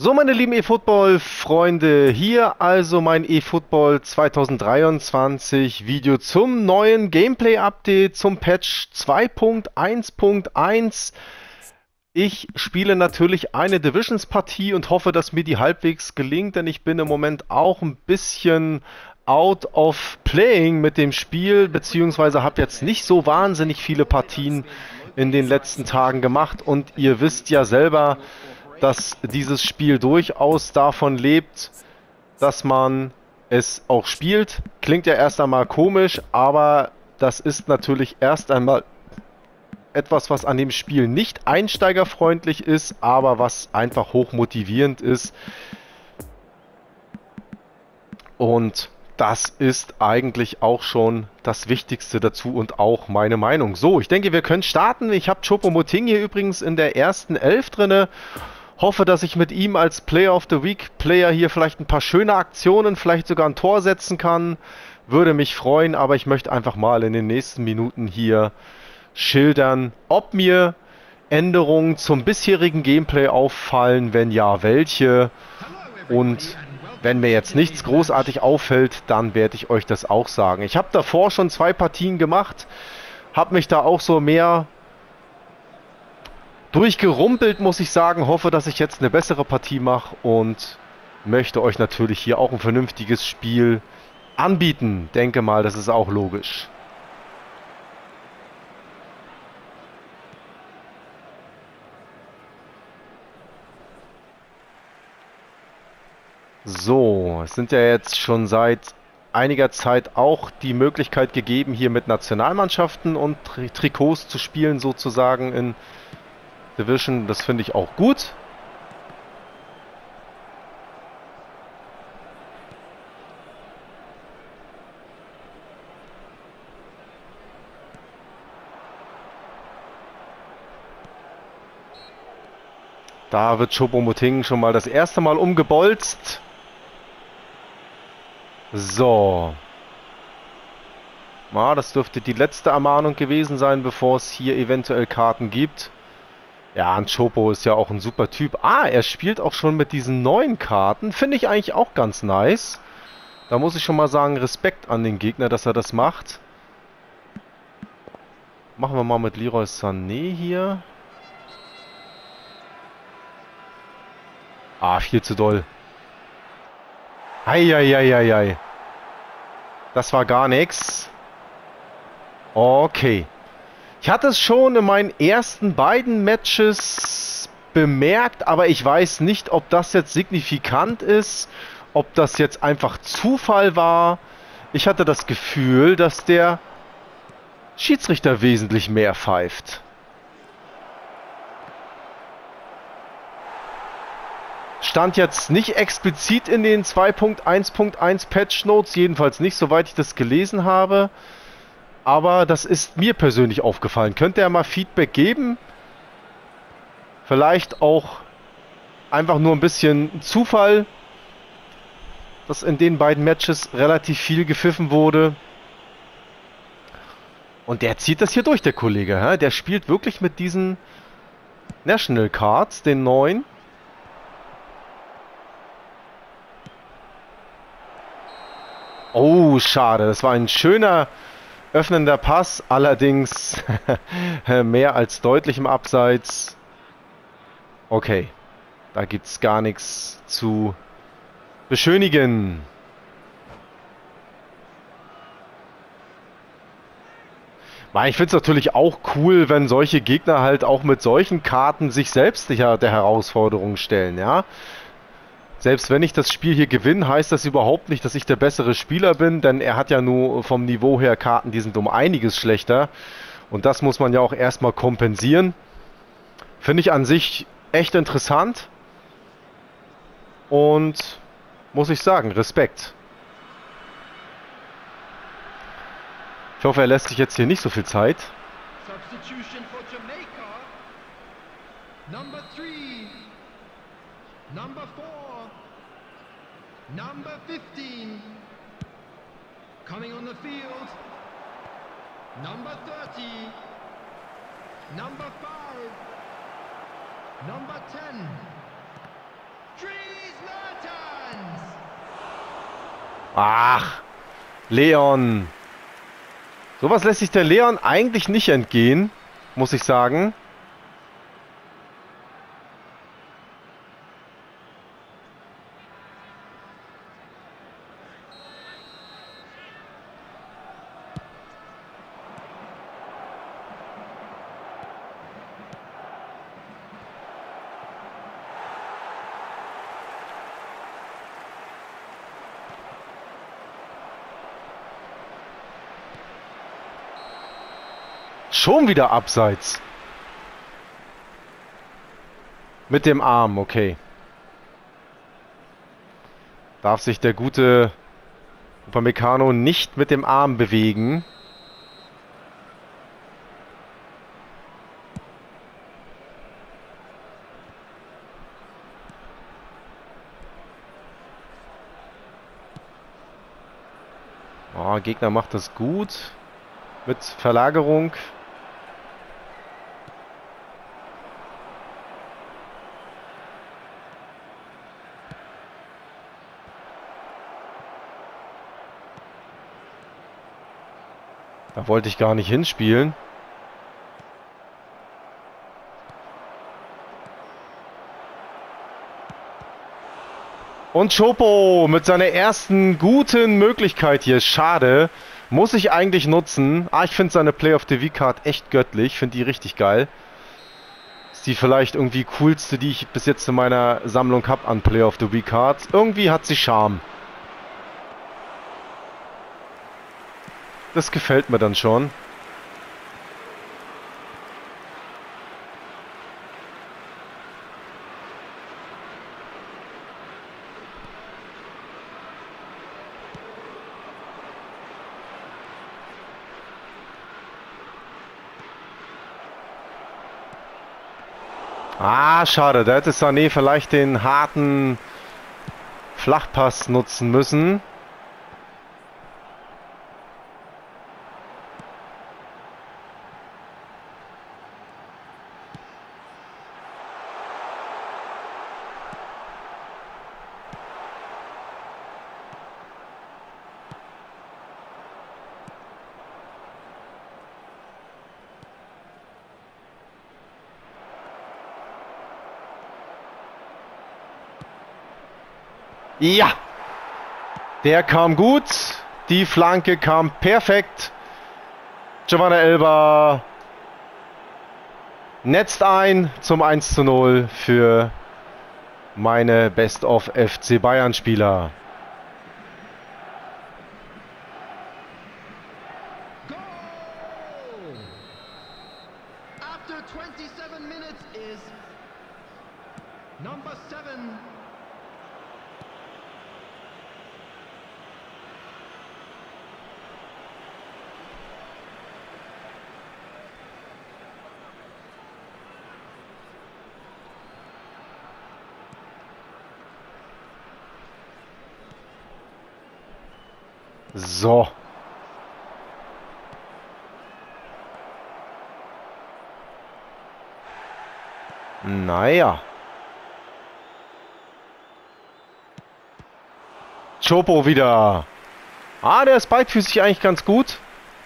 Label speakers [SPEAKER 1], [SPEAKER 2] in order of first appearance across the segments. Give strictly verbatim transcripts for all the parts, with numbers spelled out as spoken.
[SPEAKER 1] So, meine lieben eFootball-Freunde, hier also mein eFootball zwanzig dreiundzwanzig Video zum neuen Gameplay-Update, zum Patch zwei Punkt eins Punkt eins. Ich spiele natürlich eine Divisions-Partie und hoffe, dass mir die halbwegs gelingt, denn ich bin im Moment auch ein bisschen out of playing mit dem Spiel, beziehungsweise habe jetzt nicht so wahnsinnig viele Partien in den letzten Tagen gemacht und ihr wisst ja selber, dass dieses Spiel durchaus davon lebt, dass man es auch spielt. Klingt ja erst einmal komisch, aber das ist natürlich erst einmal etwas, was an dem Spiel nicht einsteigerfreundlich ist, aber was einfach hochmotivierend ist. Und das ist eigentlich auch schon das Wichtigste dazu und auch meine Meinung. So, ich denke, wir können starten. Ich habe Choupo-Moting hier übrigens in der ersten Elf drinne. Hoffe, dass ich mit ihm als Player of the Week Player hier vielleicht ein paar schöne Aktionen, vielleicht sogar ein Tor setzen kann. Würde mich freuen, aber ich möchte einfach mal in den nächsten Minuten hier schildern, ob mir Änderungen zum bisherigen Gameplay auffallen, wenn ja, welche. Und wenn mir jetzt nichts großartig auffällt, dann werde ich euch das auch sagen. Ich habe davor schon zwei Partien gemacht, habe mich da auch so mehr durchgerumpelt, muss ich sagen. Hoffe, dass ich jetzt eine bessere Partie mache und möchte euch natürlich hier auch ein vernünftiges Spiel anbieten. Denke mal, das ist auch logisch. So, es sind ja jetzt schon seit einiger Zeit auch die Möglichkeit gegeben, hier mit Nationalmannschaften und Tri- Trikots zu spielen, sozusagen in Division. Das finde ich auch gut. Da wird Choupo-Moting schon mal das erste Mal umgebolzt. So. Ja, das dürfte die letzte Ermahnung gewesen sein, bevor es hier eventuell Karten gibt. Ja, und Choupo ist ja auch ein super Typ. Ah, er spielt auch schon mit diesen neuen Karten. Finde ich eigentlich auch ganz nice. Da muss ich schon mal sagen, Respekt an den Gegner, dass er das macht. Machen wir mal mit Leroy Sané hier. Ah, viel zu doll. Eieieiei. Das war gar nichts. Okay. Ich hatte es schon in meinen ersten beiden Matches bemerkt, aber ich weiß nicht, ob das jetzt signifikant ist, ob das jetzt einfach Zufall war. Ich hatte das Gefühl, dass der Schiedsrichter wesentlich mehr pfeift. Stand jetzt nicht explizit in den zwei Punkt eins Punkt eins Patch Notes, jedenfalls nicht, soweit ich das gelesen habe. Aber das ist mir persönlich aufgefallen. Könnt ihr mal Feedback geben? Vielleicht auch einfach nur ein bisschen Zufall, dass in den beiden Matches relativ viel gepfiffen wurde. Und der zieht das hier durch, der Kollege. Hä? Der spielt wirklich mit diesen National Cards, den neuen. Oh, schade. Das war ein schöner öffnender Pass, allerdings mehr als deutlich im Abseits. Okay, da gibt es gar nichts zu beschönigen. Ich finde es natürlich auch cool, wenn solche Gegner halt auch mit solchen Karten sich selbst der Herausforderung stellen, ja. Selbst wenn ich das Spiel hier gewinne, heißt das überhaupt nicht, dass ich der bessere Spieler bin, denn er hat ja nur vom Niveau her Karten, die sind um einiges schlechter. Und das muss man ja auch erstmal kompensieren. Finde ich an sich echt interessant. Und muss ich sagen, Respekt. Ich hoffe, er lässt sich jetzt hier nicht so viel Zeit.
[SPEAKER 2] Substitution for Jamaica. Number three. Number four. Number fifteen. Coming on the field. Number thirty. Number five. Number ten. Dream Zlatans!
[SPEAKER 1] Ach, Leon. Sowas lässt sich der Leon eigentlich nicht entgehen, muss ich sagen. Schon wieder abseits. Mit dem Arm, okay. Darf sich der gute Upamecano nicht mit dem Arm bewegen. Oh, Gegner macht das gut. Mit Verlagerung. Da wollte ich gar nicht hinspielen. Und Chopo mit seiner ersten guten Möglichkeit hier. Schade. Muss ich eigentlich nutzen. Ah, ich finde seine Play of the Week Card echt göttlich. Finde die richtig geil. Ist die vielleicht irgendwie coolste, die ich bis jetzt in meiner Sammlung habe an Play of the Week Cards. Irgendwie hat sie Charme. Das gefällt mir dann schon. Ah, schade. Da hätte Sané vielleicht den harten Flachpass nutzen müssen. Ja, der kam gut. Die Flanke kam perfekt. Giovanna Elber netzt ein zum eins zu null für meine Best of F C Bayern Spieler.
[SPEAKER 2] Goal! After twenty-seven minutes is number seven.
[SPEAKER 1] So. Naja. Chopo wieder. Ah, der ist beidfüßig eigentlich ganz gut.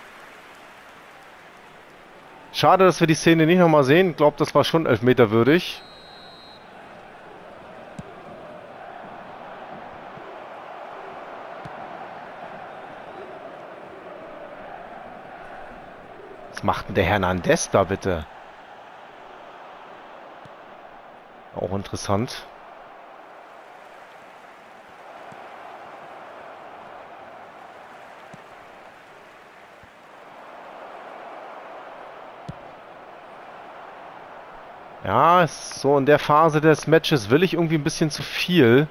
[SPEAKER 1] Schade, dass wir die Szene nicht nochmal sehen. Ich glaube, das war schon Elfmeter würdig. Was macht denn der Hernandez da bitte? Auch interessant. Ja, so in der Phase des Matches will ich irgendwie ein bisschen zu viel.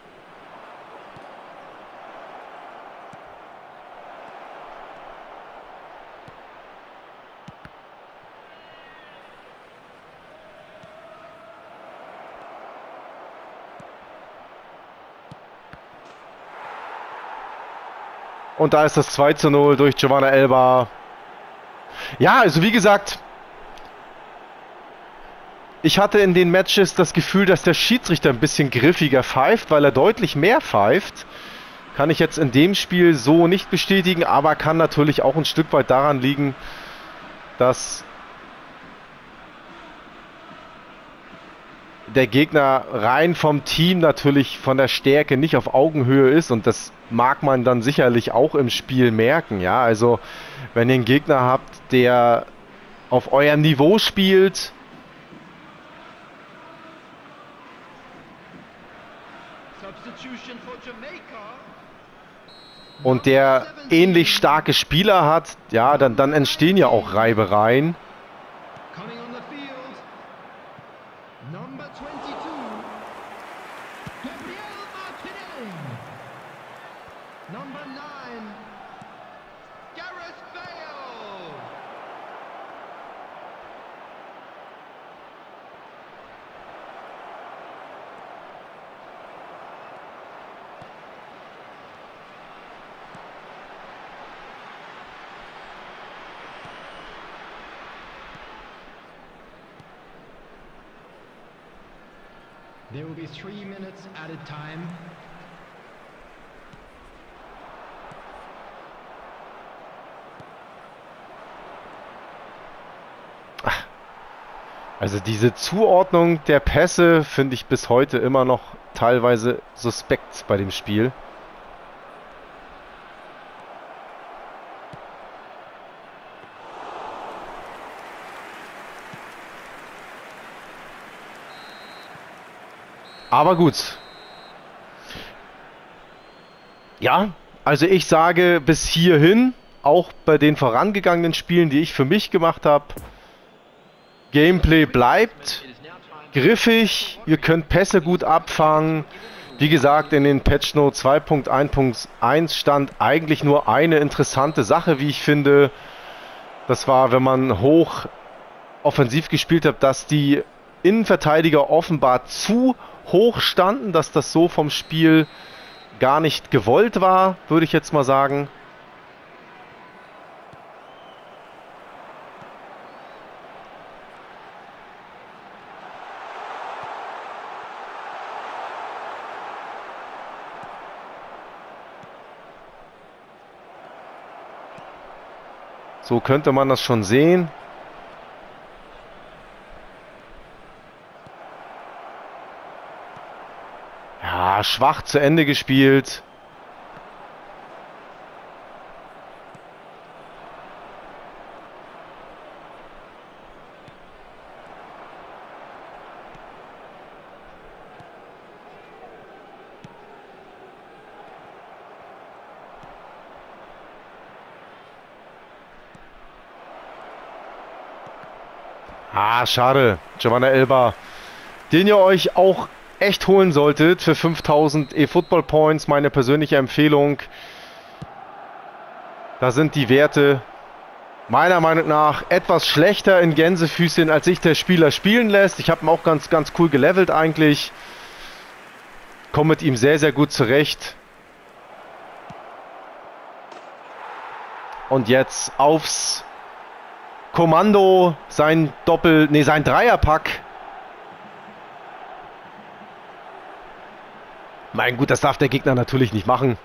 [SPEAKER 1] Und da ist das zwei zu null durch Giovanna Elber. Ja, also wie gesagt, Ich hatte in den Matches das Gefühl, dass der Schiedsrichter ein bisschen griffiger pfeift, weil er deutlich mehr pfeift. Kann ich jetzt in dem Spiel so nicht bestätigen, aber kann natürlich auch ein Stück weit daran liegen, dass der Gegner rein vom Team natürlich von der Stärke nicht auf Augenhöhe ist, und das mag man dann sicherlich auch im Spiel merken. Ja, also wenn ihr einen Gegner habt, der auf eurem Niveau spielt,
[SPEAKER 2] Substitution for Jamaica.
[SPEAKER 1] und der ähnlich starke Spieler hat, ja, dann, dann entstehen ja auch Reibereien.
[SPEAKER 2] Coming on the field. Number twenty-two. Gabriel Martinelli. Number nine. Gareth Bale. There will be three minutes added time.
[SPEAKER 1] Also diese Zuordnung der Pässe finde ich bis heute immer noch teilweise suspekt bei dem Spiel. Aber gut. Ja, also ich sage bis hierhin, auch bei den vorangegangenen Spielen, die ich für mich gemacht habe, Gameplay bleibt griffig, ihr könnt Pässe gut abfangen. Wie gesagt, in den Patch Notes zwei Punkt eins Punkt eins stand eigentlich nur eine interessante Sache, wie ich finde. Das war, wenn man hoch offensiv gespielt hat, dass die Innenverteidiger offenbar zu hoch standen, dass das so vom Spiel gar nicht gewollt war, würde ich jetzt mal sagen. So könnte man das schon sehen. Ja, schwach zu Ende gespielt. Ah, schade. Giovanna Elba, den ihr euch auch echt holen solltet für fünftausend eFootball Points. Meine persönliche Empfehlung. Da sind die Werte meiner Meinung nach etwas schlechter in Gänsefüßchen, als sich der Spieler spielen lässt. Ich habe ihn auch ganz, ganz cool gelevelt eigentlich. Komme mit ihm sehr, sehr gut zurecht. Und jetzt aufs Kommando, sein Doppel, nee, sein Dreierpack. Mein gut, das darf der Gegner natürlich nicht machen.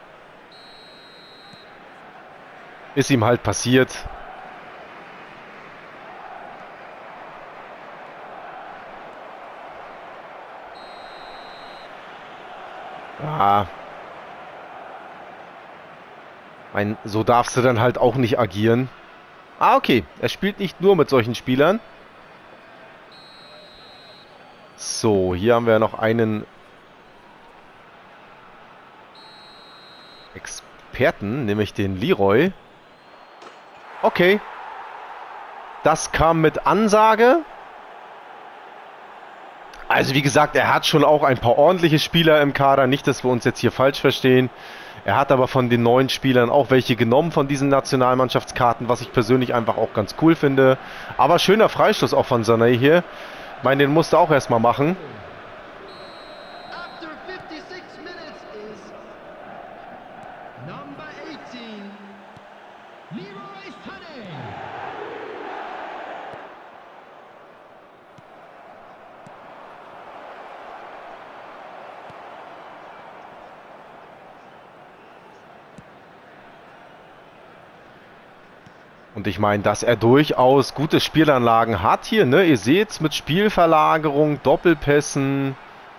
[SPEAKER 1] Ist ihm halt passiert. Ja. Mein, so darfst du dann halt auch nicht agieren. Ah, okay. Er spielt nicht nur mit solchen Spielern. So, hier haben wir noch einen Experten, nämlich den Leroy. Okay. Das kam mit Ansage. Also wie gesagt, er hat schon auch ein paar ordentliche Spieler im Kader. Nicht, dass wir uns jetzt hier falsch verstehen. Er hat aber von den neuen Spielern auch welche genommen von diesen Nationalmannschaftskarten, was ich persönlich einfach auch ganz cool finde. Aber schöner Freistoß auch von Sané hier. Ich meine, den musste auch erstmal machen.
[SPEAKER 2] After fifty-six minutes is number eighteen, Leroy Sané.
[SPEAKER 1] Und ich meine, dass er durchaus gute Spielanlagen hat hier, ne? Ihr seht es mit Spielverlagerung, Doppelpässen.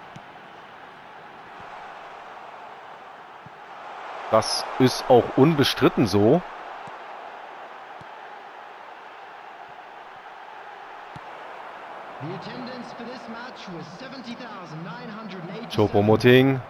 [SPEAKER 1] Das ist auch unbestritten so. Choupo-Moting.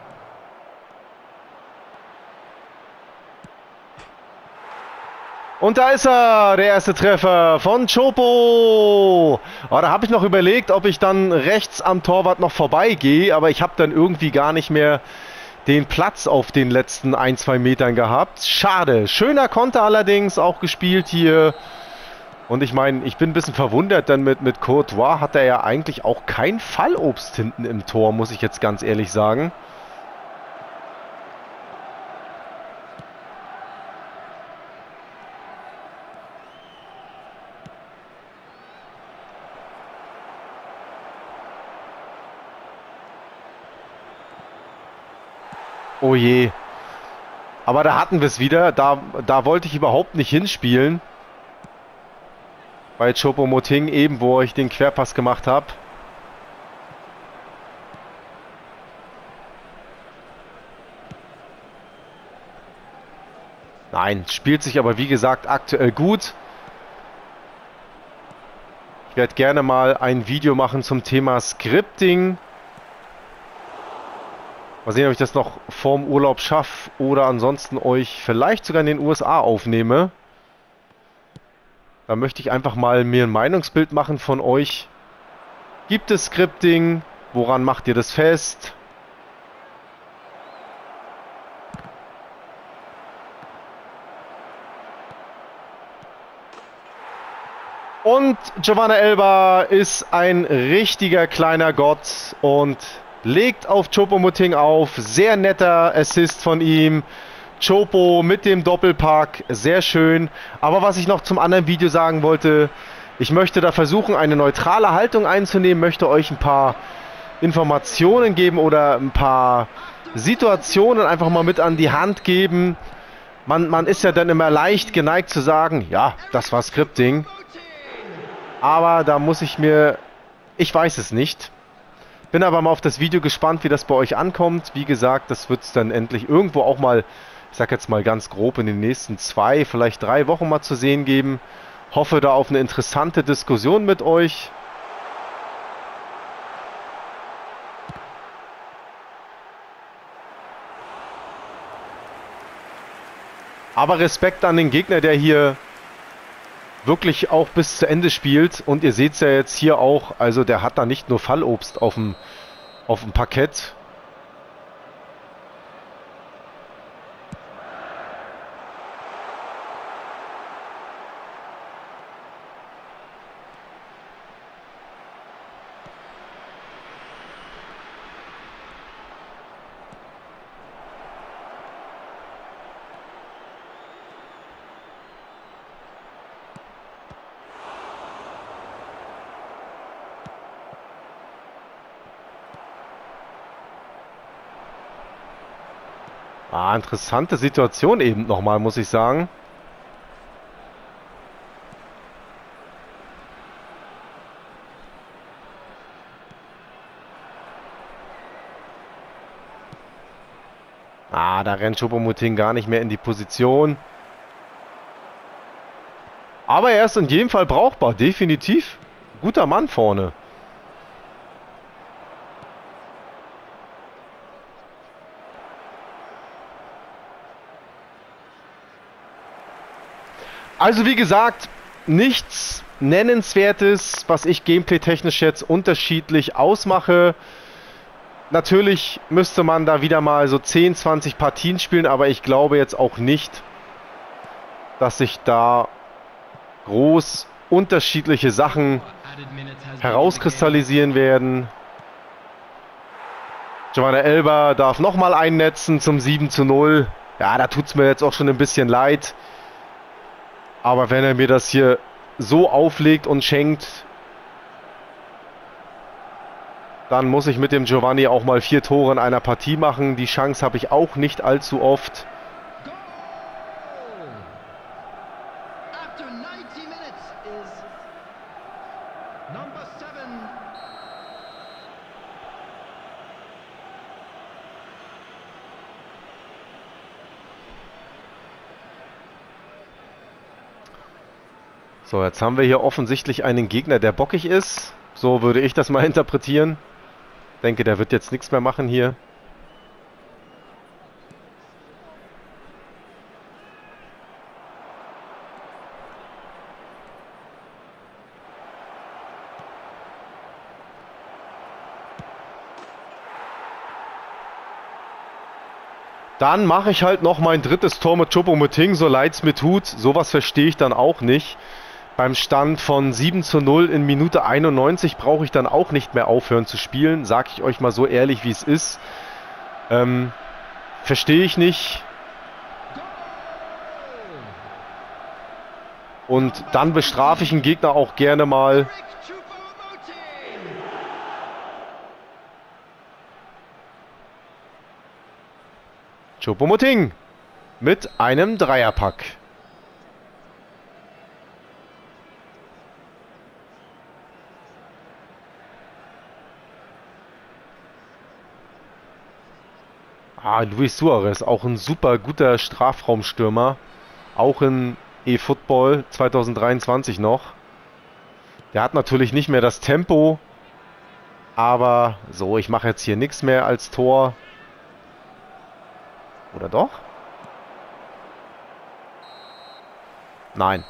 [SPEAKER 1] Und da ist er, der erste Treffer von Choupo. Oh, da habe ich noch überlegt, ob ich dann rechts am Torwart noch vorbeigehe, aber ich habe dann irgendwie gar nicht mehr den Platz auf den letzten ein, zwei Metern gehabt. Schade. Schöner Konter allerdings auch gespielt hier. Und ich meine, ich bin ein bisschen verwundert, denn mit, mit Courtois hat er ja eigentlich auch kein Fallobst hinten im Tor, muss ich jetzt ganz ehrlich sagen. Oh je. Aber da hatten wir es wieder. Da, da wollte ich überhaupt nicht hinspielen. Bei Choupo-Moting eben, wo ich den Querpass gemacht habe. Nein, spielt sich aber wie gesagt aktuell gut. Ich werde gerne mal ein Video machen zum Thema Scripting. Mal sehen, ob ich das noch vorm Urlaub schaffe oder ansonsten euch vielleicht sogar in den U S A aufnehme. Da möchte ich einfach mal mir ein Meinungsbild machen von euch. Gibt es Scripting? Woran macht ihr das fest? Und Giovanna Elber ist ein richtiger kleiner Gott und legt auf Choupo-Moting auf. Sehr netter Assist von ihm. Choupo mit dem Doppelpack. Sehr schön. Aber was ich noch zum anderen Video sagen wollte, ich möchte da versuchen, eine neutrale Haltung einzunehmen, möchte euch ein paar Informationen geben oder ein paar Situationen einfach mal mit an die Hand geben. Man, man ist ja dann immer leicht geneigt zu sagen, ja, das war Scripting. Aber da muss ich mir, ich weiß es nicht. Bin aber mal auf das Video gespannt, wie das bei euch ankommt. Wie gesagt, das wird es dann endlich irgendwo auch mal, ich sag jetzt mal ganz grob, in den nächsten zwei, vielleicht drei Wochen mal zu sehen geben. Hoffe da auf eine interessante Diskussion mit euch. Aber Respekt an den Gegner, der hier wirklich auch bis zu Ende spielt. Und ihr seht es ja jetzt hier auch, also der hat da nicht nur Fallobst auf dem, auf dem Parkett. Ah, interessante Situation eben nochmal, muss ich sagen. Ah, da rennt Choupo-Moting gar nicht mehr in die Position. Aber er ist in jedem Fall brauchbar, definitiv. Guter Mann vorne. Also wie gesagt, nichts Nennenswertes, was ich gameplay-technisch jetzt unterschiedlich ausmache. Natürlich müsste man da wieder mal so zehn, zwanzig Partien spielen, aber ich glaube jetzt auch nicht, dass sich da groß unterschiedliche Sachen herauskristallisieren werden. Giovanna Elber darf nochmal einnetzen zum sieben zu null. Ja, da tut es mir jetzt auch schon ein bisschen leid. Aber wenn er mir das hier so auflegt und schenkt, dann muss ich mit dem Giovanni auch mal vier Tore in einer Partie machen. Die Chance habe ich auch nicht allzu oft. So, jetzt haben wir hier offensichtlich einen Gegner, der bockig ist. So würde ich das mal interpretieren. Ich denke, der wird jetzt nichts mehr machen hier. Dann mache ich halt noch mein drittes Tor mit Choupo-Moting, so leid es mir tut. Sowas verstehe ich dann auch nicht. Beim Stand von sieben zu null in Minute einundneunzig brauche ich dann auch nicht mehr aufhören zu spielen. Sage ich euch mal so ehrlich, wie es ist. Ähm, verstehe ich nicht. Und dann bestrafe ich einen Gegner auch gerne mal. Choupo-Moting mit einem Dreierpack. Ah, Luis Suarez, auch ein super guter Strafraumstürmer. Auch in eFootball zwanzig dreiundzwanzig noch. Der hat natürlich nicht mehr das Tempo. Aber so, ich mache jetzt hier nichts mehr als Tor. Oder doch? Nein.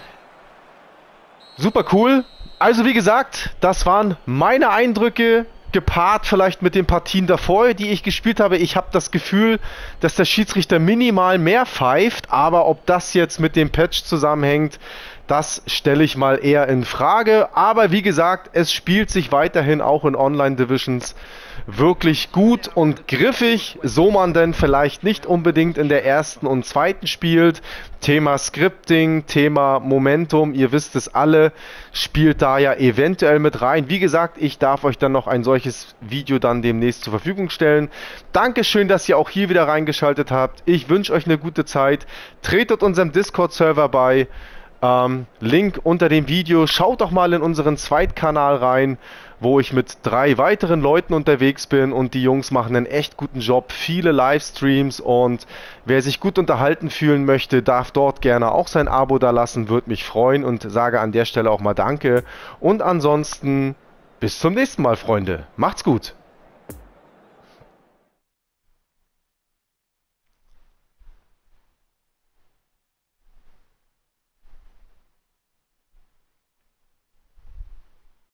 [SPEAKER 1] Super cool. Also wie gesagt, das waren meine Eindrücke, gepaart vielleicht mit den Partien davor, die ich gespielt habe. Ich habe das Gefühl, dass der Schiedsrichter minimal mehr pfeift, aber ob das jetzt mit dem Patch zusammenhängt, das stelle ich mal eher in Frage. Aber wie gesagt, es spielt sich weiterhin auch in Online-Divisions wirklich gut und griffig, so man denn vielleicht nicht unbedingt in der ersten und zweiten spielt. Thema Scripting, Thema Momentum, ihr wisst es alle, spielt da ja eventuell mit rein. Wie gesagt, ich darf euch dann noch ein solches Video dann demnächst zur Verfügung stellen. Dankeschön, dass ihr auch hier wieder reingeschaltet habt. Ich wünsche euch eine gute Zeit. Tretet unserem Discord-Server bei. Ähm, Link unter dem Video. Schaut doch mal in unseren Zweitkanal rein, wo ich mit drei weiteren Leuten unterwegs bin und die Jungs machen einen echt guten Job. Viele Livestreams und wer sich gut unterhalten fühlen möchte, darf dort gerne auch sein Abo da lassen, würde mich freuen und sage an der Stelle auch mal Danke. Und ansonsten bis zum nächsten Mal, Freunde. Macht's gut.